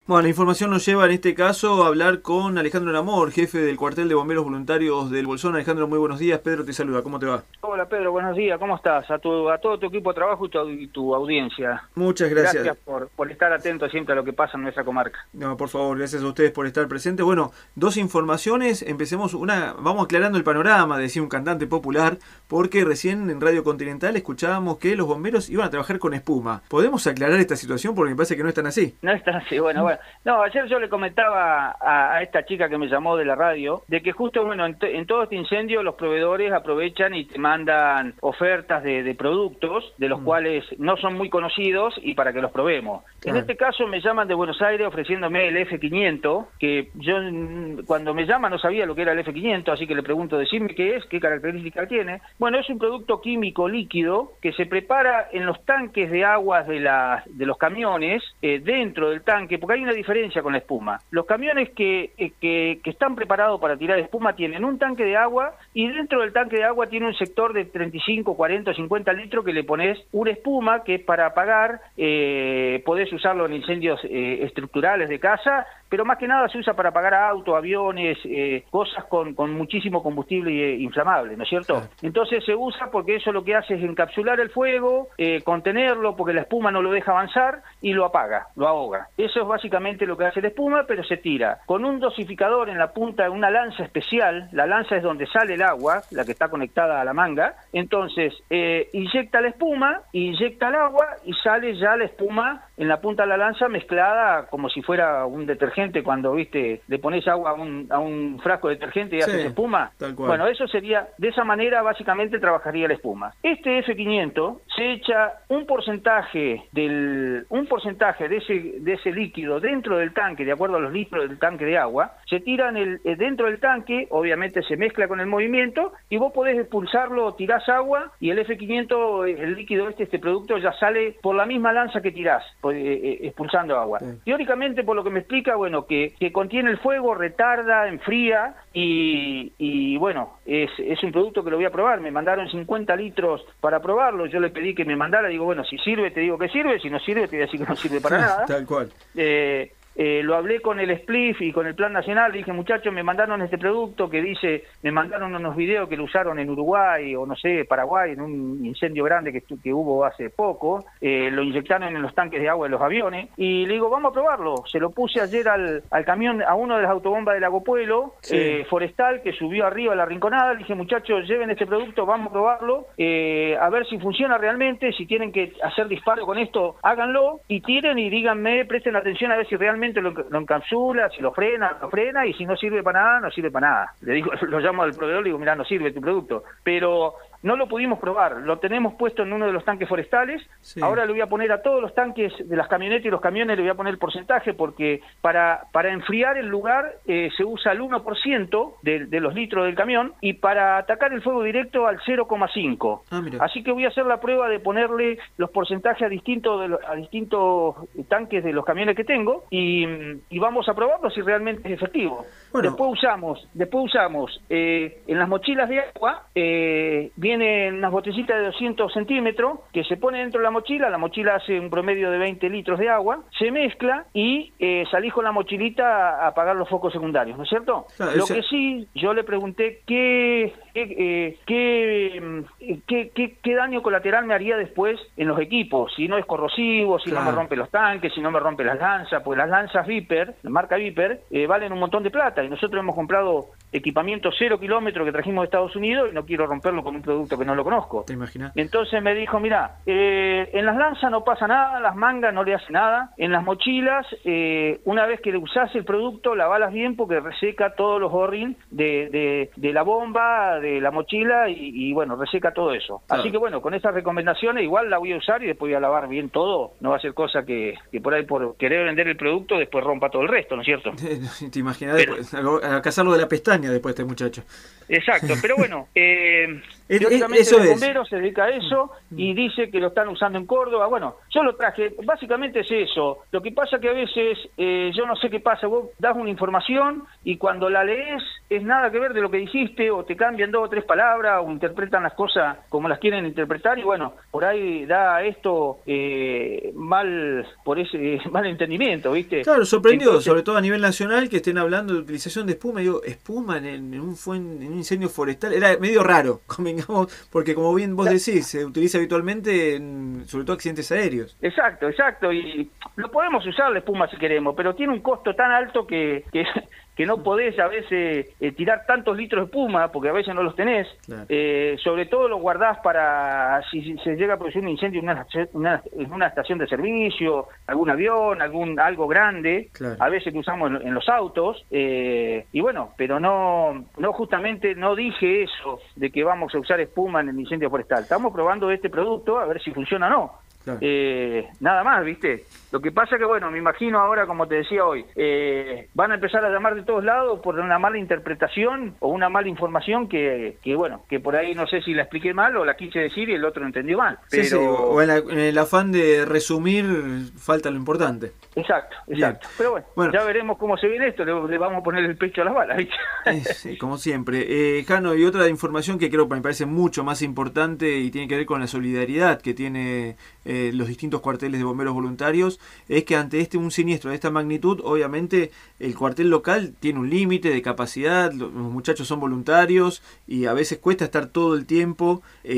Bueno, la información nos lleva en este caso a hablar con Alejandro Namor, jefe del cuartel de bomberos voluntarios del Bolsón. Alejandro, muy buenos días. Pedro te saluda, ¿cómo te va? Hola Pedro, buenos días, ¿cómo estás? A todo tu equipo de trabajo y tu audiencia. Muchas gracias. Gracias por estar atento siempre a lo que pasa en nuestra comarca. No, por favor, gracias a ustedes por estar presentes. Bueno, dos informaciones. Empecemos vamos aclarando el panorama, decía un cantante popular, porque recién en Radio Continental escuchábamos que los bomberos iban a trabajar con espuma. ¿Podemos aclarar esta situación? Porque me parece que no es tan así. No es tan así, bueno. No, ayer yo le comentaba a esta chica que me llamó de la radio, de que justo, bueno, en todo este incendio los proveedores aprovechan y te mandan ofertas de productos, de los cuales no son muy conocidos y para que los probemos. En este caso me llaman de Buenos Aires ofreciéndome el F500, que yo cuando me llama no sabía lo que era el F500, así que le pregunto, decime qué es, qué característica tiene. Bueno, es un producto químico líquido que se prepara en los tanques de aguas de los camiones, dentro del tanque, porque hay una diferencia con la espuma. Los camiones que están preparados para tirar espuma tienen un tanque de agua y dentro del tanque de agua tiene un sector de 35, 40, 50 litros que le pones una espuma que es para apagar, podés usarlo en incendios estructurales de casa, pero más que nada se usa para apagar autos, aviones, cosas con muchísimo combustible inflamable, ¿no es cierto? Claro. Entonces se usa porque eso lo que hace es encapsular el fuego, contenerlo porque la espuma no lo deja avanzar y lo apaga, lo ahoga. Eso es básicamente lo que hace la espuma, pero se tira con un dosificador en la punta de una lanza especial. La lanza es donde sale el agua, la que está conectada a la manga. Entonces inyecta la espuma, inyecta el agua y sale ya la espuma en la punta de la lanza mezclada como si fuera un detergente. Cuando, viste, le pones agua a un frasco de detergente y haces espuma. Tal cual. Bueno, eso sería, de esa manera básicamente trabajaría la espuma. Este F500 se echa un porcentaje de ese líquido dentro del tanque, de acuerdo a los litros del tanque de agua, se tira dentro del tanque, obviamente se mezcla con el movimiento y vos podés expulsarlo, tirás agua y el F500, el líquido este producto ya sale por la misma lanza que tirás, expulsando agua. Sí. Teóricamente, por lo que me explica, bueno, que contiene el fuego, retarda, enfría y bueno, es un producto que lo voy a probar. Me mandaron 50 litros para probarlo, yo le pedí que me mandara, digo, bueno, si sirve te digo que sirve, si no sirve te voy a decir que no sirve para nada. Tal cual. Lo hablé con el SPLIF y con el Plan Nacional, le dije, muchachos, me mandaron este producto que dice, me mandaron unos videos que lo usaron en Uruguay o no sé, Paraguay, en un incendio grande que hubo hace poco, lo inyectaron en los tanques de agua de los aviones, y le digo, vamos a probarlo. Se lo puse ayer al camión, a uno de las autobombas de Lago Pueblo, forestal, que subió arriba a la Rinconada. Le dije, muchachos, lleven este producto, vamos a probarlo, a ver si funciona realmente. Si tienen que hacer disparo con esto, háganlo, y tiren y díganme, presten atención a ver si realmente lo encapsula, si lo frena, y si no sirve para nada, no sirve para nada. Le digo, lo llamo al proveedor, le digo, mirá, no sirve tu producto. Pero no lo pudimos probar, lo tenemos puesto en uno de los tanques forestales. Ahora le voy a poner a todos los tanques de las camionetas y los camiones, le voy a poner el porcentaje, porque para enfriar el lugar se usa el 1% de los litros del camión, y para atacar el fuego directo al 0,5. Así que voy a hacer la prueba de ponerle los porcentajes a distintos tanques de los camiones que tengo, y vamos a probarlo si realmente es efectivo. Bueno. Después usamos en las mochilas de agua, vienen unas botellitas de 200 centímetros que se pone dentro de la mochila hace un promedio de 20 litros de agua, se mezcla y salís con la mochilita a apagar los focos secundarios, ¿no es cierto? Claro, lo que sí, yo le pregunté qué daño colateral me haría después en los equipos, si no es corrosivo, si no me rompe los tanques, si no me rompe las lanzas, porque las lanzas Viper, la marca Viper, valen un montón de plata, y nosotros hemos comprado equipamiento 0 kilómetros que trajimos de Estados Unidos y no quiero romperlo con un producto que no lo conozco. ¿Te imaginas? Entonces me dijo, mira, en las lanzas no pasa nada, las mangas no le hace nada, en las mochilas, una vez que le usás el producto, lavalas bien porque reseca todos los O-ring de la bomba, de la mochila y bueno, reseca todo eso. Claro. Así que bueno, con esas recomendaciones igual la voy a usar y después voy a lavar bien todo. No va a ser cosa que por ahí por querer vender el producto después rompa todo el resto, ¿no es cierto? Te imaginas, a cazarlo de la pestaña después este muchacho. Exacto, pero bueno, Teóricamente eso el es. bombero se dedica a eso y dice que lo están usando en Córdoba. Bueno, yo lo traje, básicamente es eso. Lo que pasa que a veces, yo no sé qué pasa, vos das una información y cuando la lees es nada que ver de lo que dijiste, o te cambian 2 o 3 palabras, o interpretan las cosas como las quieren interpretar, y bueno, por ahí da esto por ese mal entendimiento, ¿viste? Claro, sorprendido, Entonces, sobre todo a nivel nacional, que estén hablando de utilización de espuma. Digo, espuma en un incendio forestal. Era medio raro, convengamos, porque como bien vos decís, se utiliza habitualmente en, sobre todo, accidentes aéreos. exacto, y lo podemos usar la espuma si queremos, pero tiene un costo tan alto que no podés a veces tirar tantos litros de espuma, porque a veces no los tenés. Claro. Sobre todo lo guardás para si se llega a producir un incendio en una estación de servicio, algún avión, algo grande. Claro. A veces lo usamos en los autos, y bueno, pero no justamente no dije eso de que vamos a usar espuma en el incendio forestal. Estamos probando este producto a ver si funciona o no. Claro. Nada más, ¿viste? Lo que pasa que, bueno, me imagino ahora, como te decía hoy, van a empezar a llamar de todos lados por una mala interpretación o una mala información que bueno, que por ahí no sé si la expliqué mal o la quise decir y el otro entendió mal. Pero... Sí, o en el afán de resumir, falta lo importante. Exacto. Bien. Pero bueno, ya veremos cómo se viene esto, le vamos a poner el pecho a las balas, ¿viste? Sí, como siempre. Jano, y otra información que creo que me parece mucho más importante y tiene que ver con la solidaridad que tiene los distintos cuarteles de bomberos voluntarios, es que ante un siniestro de esta magnitud, obviamente el cuartel local tiene un límite de capacidad, los muchachos son voluntarios y a veces cuesta estar todo el tiempo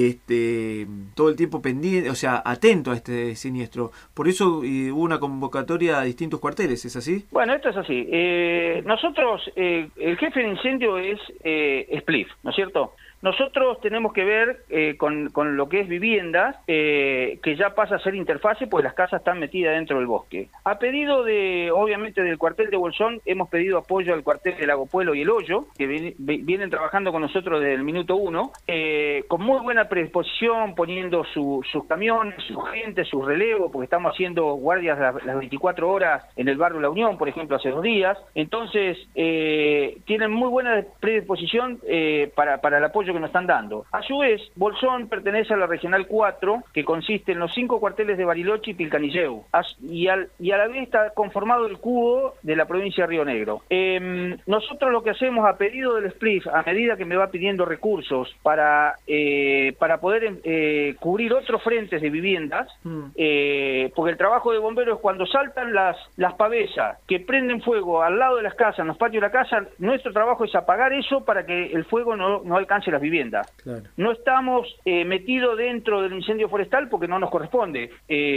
pendiente, o sea, atento a este siniestro. Por eso hubo una convocatoria a distintos cuarteles, ¿es así? Bueno, esto es así. Nosotros, el jefe de incendio es SPLIF, ¿no es cierto? Nosotros tenemos que ver con lo que es viviendas, que ya pasa a ser interfase, pues las casas están metidas dentro del bosque. A pedido obviamente, del cuartel de Bolsón, hemos pedido apoyo al cuartel de Lago Puelo y El Hoyo, que vienen trabajando con nosotros desde el minuto 1, con muy buena predisposición, poniendo sus camiones, su gente, su relevo, porque estamos haciendo guardias las 24 horas en el barrio La Unión, por ejemplo, hace 2 días. Entonces, tienen muy buena predisposición para el apoyo que nos están dando. A su vez, Bolsón pertenece a la Regional 4, que consiste en los 5 cuarteles de Bariloche y Pilcanilleu, y a la vez está conformado el cubo de la provincia de Río Negro. Nosotros lo que hacemos a pedido del SPLIF, a medida que me va pidiendo recursos para poder cubrir otros frentes de viviendas, porque el trabajo de bomberos es cuando saltan las pavesas que prenden fuego al lado de las casas, en los patios de la casa, nuestro trabajo es apagar eso para que el fuego no alcance las viviendas. Claro. No estamos metidos dentro del incendio forestal porque no nos corresponde.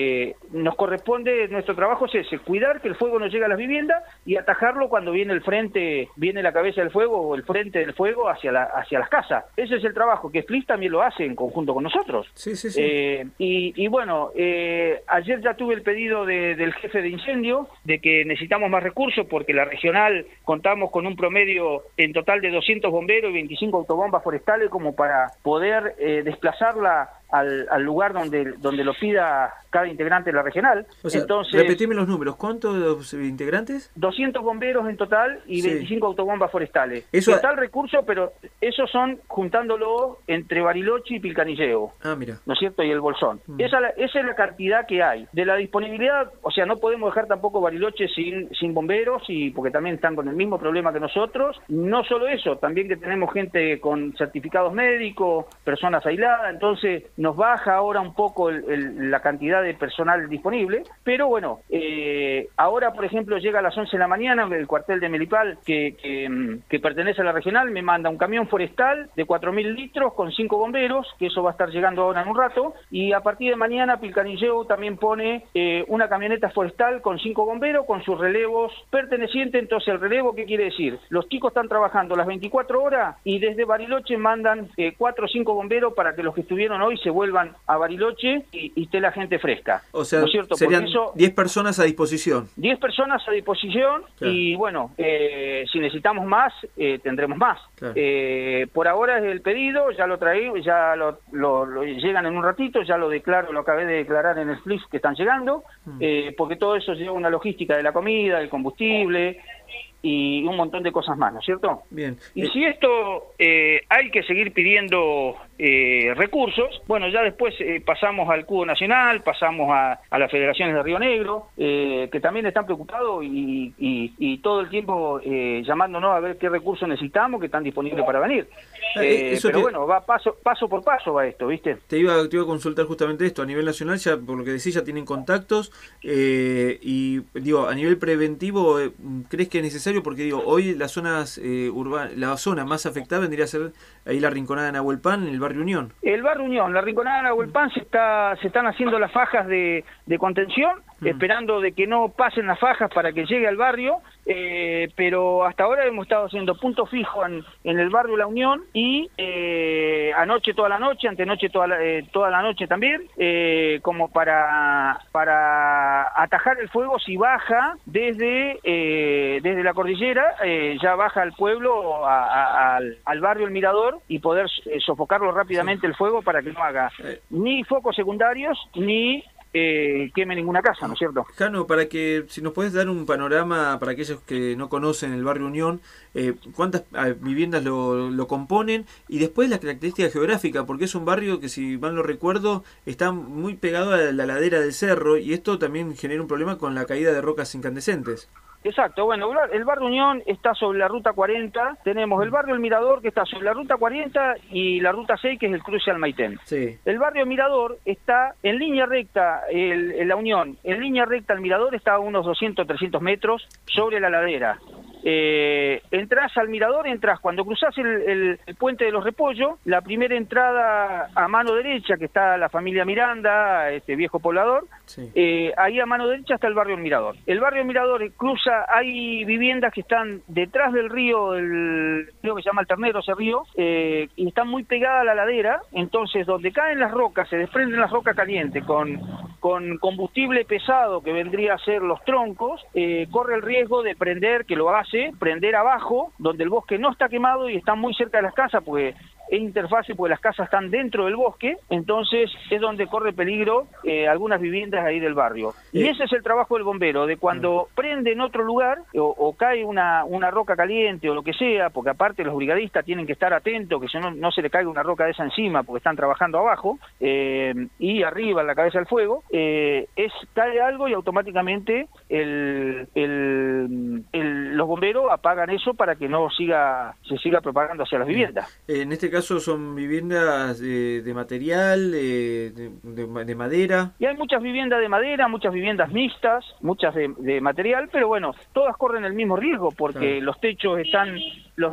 Nuestro trabajo es ese, cuidar que el fuego no llegue a las viviendas y atajarlo cuando viene la cabeza del fuego o el frente del fuego hacia las casas. Ese es el trabajo que SPLIF también lo hace en conjunto con nosotros. Sí. Y bueno, ayer ya tuve el pedido del jefe de incendio de que necesitamos más recursos porque la regional contamos con un promedio en total de 200 bomberos y 25 autobombas forestales como para poder desplazarla al lugar donde lo pida cada integrante de la regional. O sea, entonces, repetime los números, ¿cuántos integrantes? 200 bomberos en total y 25 autobombas forestales. Eso... Total recurso, pero esos son juntándolo entre Bariloche y Pilcanilleu. Ah, mira. ¿No es cierto? Y el Bolsón. Esa es la cantidad que hay. De la disponibilidad, o sea, no podemos dejar tampoco Bariloche sin bomberos, porque también están con el mismo problema que nosotros. No solo eso, también que tenemos gente con certificados médicos, personas aisladas, entonces nos baja ahora un poco la cantidad de personal disponible, pero bueno, ahora por ejemplo llega a las 11 de la mañana el cuartel de Melipal que pertenece a la regional, me manda un camión forestal de 4.000 litros con 5 bomberos, que eso va a estar llegando ahora en un rato, y a partir de mañana Pilcanilleu también pone una camioneta forestal con 5 bomberos con sus relevos pertenecientes. Entonces el relevo, ¿qué quiere decir? Los chicos están trabajando las 24 horas y desde Bariloche mandan 4 o 5 bomberos para que los que estuvieron hoy se vuelvan a Bariloche y esté la gente fresca. O sea, ¿no es cierto? serían 10 personas a disposición. 10 personas a disposición, claro. Y bueno, si necesitamos más, tendremos más. Claro. Por ahora es el pedido, ya lo traí, ya lo llegan en un ratito, ya lo acabé de declarar en el SPLIF que están llegando, porque todo eso lleva una logística de la comida, del combustible, y un montón de cosas más, ¿no es cierto? Bien. Y si esto hay que seguir pidiendo recursos, bueno, ya después pasamos al Cubo Nacional, pasamos a las federaciones de Río Negro, que también están preocupados y todo el tiempo llamándonos a ver qué recursos necesitamos que están disponibles para venir. Pero bueno, va paso por paso va esto, ¿viste? Te iba a consultar justamente esto, a nivel nacional, ya por lo que decís, ya tienen contactos, y digo, a nivel preventivo, ¿crees que es necesario? Porque digo, hoy las zonas urbanas, la zona más afectada vendría a ser ahí la Rinconada de Nahuelpan, en el barrio Unión. El barrio Unión, la Rinconada de Nahuelpan se están haciendo las fajas de contención, esperando de que no pasen las fajas para que llegue al barrio, pero hasta ahora hemos estado haciendo punto fijo en el barrio La Unión y anoche toda la noche, antenoche toda la noche también, como para atajar el fuego si baja desde la cordillera, ya baja al pueblo, al barrio El Mirador, y poder sofocarlo rápidamente el fuego para que no haga ni focos secundarios ni queme ninguna casa, ¿no es cierto? Jano, para que, si nos puedes dar un panorama para aquellos que no conocen el barrio Unión, ¿cuántas viviendas lo componen? Y después la característica geográfica, porque es un barrio que, si mal no recuerdo, está muy pegado a la ladera del cerro, y esto también genera un problema con la caída de rocas incandescentes. Exacto, bueno, el barrio Unión está sobre la ruta 40, tenemos el barrio El Mirador que está sobre la ruta 40 y la ruta 6 que es el cruce al Maitén. Sí. El barrio Mirador está en línea recta, la Unión, en línea recta el Mirador está a unos 200, 300 metros sobre la ladera. Entrás al Mirador, cuando cruzás el puente de los Repollos, la primera entrada a mano derecha, que está la familia Miranda, este viejo poblador, sí. Ahí a mano derecha está el barrio El Mirador. El barrio El Mirador cruza, hay viviendas que están detrás del río, el río que se llama el Ternero, ese río, y están muy pegadas a la ladera, entonces donde caen las rocas, se desprenden las rocas calientes con combustible pesado que vendría a ser los troncos, corre el riesgo de prender, que lo hace, prender abajo, donde el bosque no está quemado y está muy cerca de las casas, porque es interfase, porque las casas están dentro del bosque, entonces es donde corre peligro algunas viviendas ahí del barrio. Y ese es el trabajo del bombero, de cuando prende en otro lugar, o cae una roca caliente o lo que sea, porque aparte los brigadistas tienen que estar atentos, que si no se le caiga una roca de esa encima, porque están trabajando abajo, y arriba en la cabeza del fuego, cae algo y automáticamente los bomberos apagan eso para que no se siga propagando hacia las viviendas. En este caso son viviendas de material, de madera. Y hay muchas viviendas de madera, muchas viviendas mixtas, muchas de material, pero bueno, todas corren el mismo riesgo porque los techos están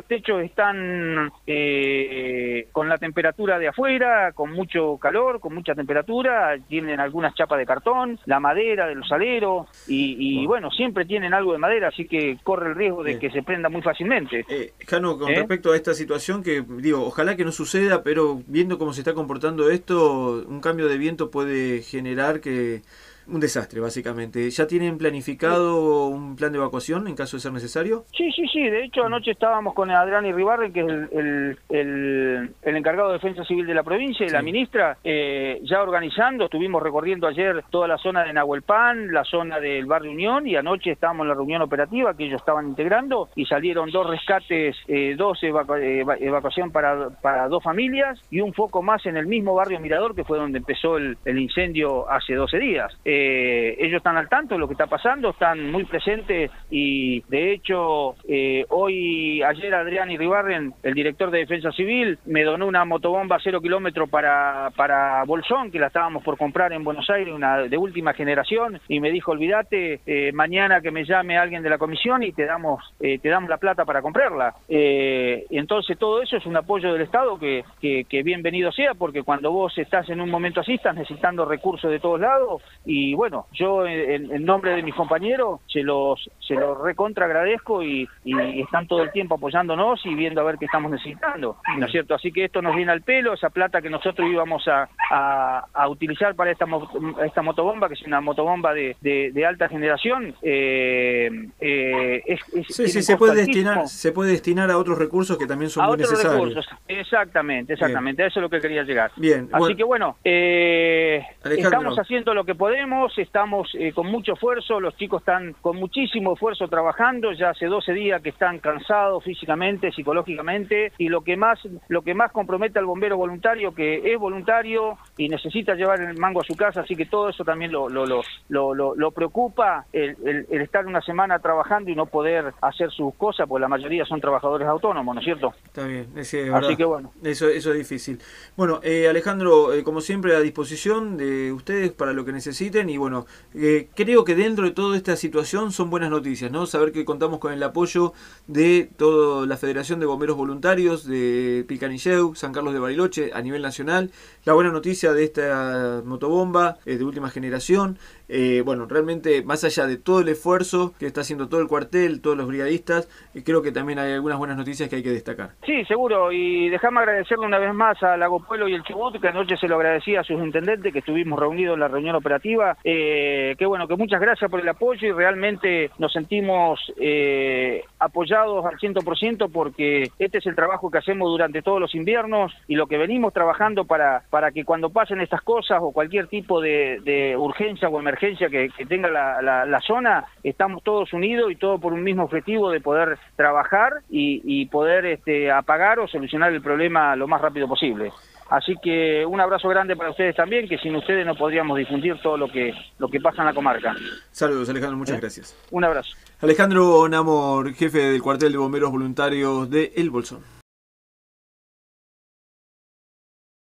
con la temperatura de afuera, con mucho calor, con mucha temperatura, tienen algunas chapas de cartón, la madera de los aleros y bueno, siempre tienen algo de madera, así que corre el riesgo de que se prenda muy fácilmente. Jano, con respecto a esta situación, que digo, ojalá que no suceda, pero viendo cómo se está comportando esto, un cambio de viento puede generar un desastre, básicamente. ¿Ya tienen planificado un plan de evacuación en caso de ser necesario? Sí. De hecho, anoche estábamos con Adrián Iribarren, que es el encargado de Defensa Civil de la provincia, y la ministra, ya organizando. Estuvimos recorriendo ayer toda la zona de Nahuelpan, la zona del barrio Unión, y anoche estábamos en la reunión operativa que ellos estaban integrando, y salieron 2 rescates, 2 evacuación para 2 familias, y un foco más en el mismo barrio Mirador, que fue donde empezó el incendio hace 12 días. Ellos están al tanto de lo que está pasando, están muy presentes y de hecho ayer Adrián Iribarren, el director de Defensa Civil, me donó una motobomba 0 kilómetros para Bolsón, que la estábamos por comprar en Buenos Aires, una de última generación, y me dijo, olvídate, mañana que me llame alguien de la comisión y te damos la plata para comprarla. Entonces todo eso es un apoyo del Estado que bienvenido sea, porque cuando vos estás en un momento así, estás necesitando recursos de todos lados. Y bueno, yo en nombre de mis compañeros se los recontra agradezco y están todo el tiempo apoyándonos y viendo a ver qué estamos necesitando, ¿no es cierto? Así que esto nos viene al pelo, esa plata que nosotros íbamos a utilizar para esta motobomba, que es una motobomba de alta generación, se puede destinar a otros recursos que también son muy necesarios. Recursos. Exactamente, a eso es lo que quería llegar. Bien. Así que bueno, estamos haciendo lo que podemos, estamos con mucho esfuerzo, los chicos están con muchísimo esfuerzo trabajando, ya hace 12 días que están cansados físicamente, psicológicamente, y lo que más compromete al bombero voluntario, que es voluntario y necesita llevar el mango a su casa, así que todo eso también lo preocupa, el estar una semana trabajando y no poder hacer sus cosas, porque la mayoría son trabajadores autónomos, ¿no es cierto? Está bien, es verdad. Así que bueno. Eso es difícil. Bueno, Alejandro, como siempre a disposición de ustedes para lo que necesiten, y bueno, creo que dentro de toda esta situación son buenas noticias, ¿no? Saber que contamos con el apoyo de toda la Federación de Bomberos Voluntarios de Pilcanilleu, San Carlos de Bariloche a nivel nacional, la buena noticia de esta motobomba de última generación. Bueno, realmente más allá de todo el esfuerzo que está haciendo todo el cuartel, todos los brigadistas, creo que también hay algunas buenas noticias que hay que destacar. Sí, seguro, y déjame agradecerle una vez más a Lago Pueblo y el Chubut, que anoche se lo agradecía a sus intendentes, que estuvimos reunidos en la reunión operativa, que bueno, que muchas gracias por el apoyo y realmente nos sentimos apoyados al 100% porque este es el trabajo que hacemos durante todos los inviernos y lo que venimos trabajando para que cuando pasen estas cosas o cualquier tipo de urgencia o emergencia que tenga la zona, estamos todos unidos y todos por un mismo objetivo de poder trabajar y poder apagar o solucionar el problema lo más rápido posible. Así que un abrazo grande para ustedes también, que sin ustedes no podríamos difundir todo lo que pasa en la comarca. Saludos, Alejandro, muchas gracias. Un abrazo. Alejandro Namor, jefe del cuartel de bomberos voluntarios de El Bolsón.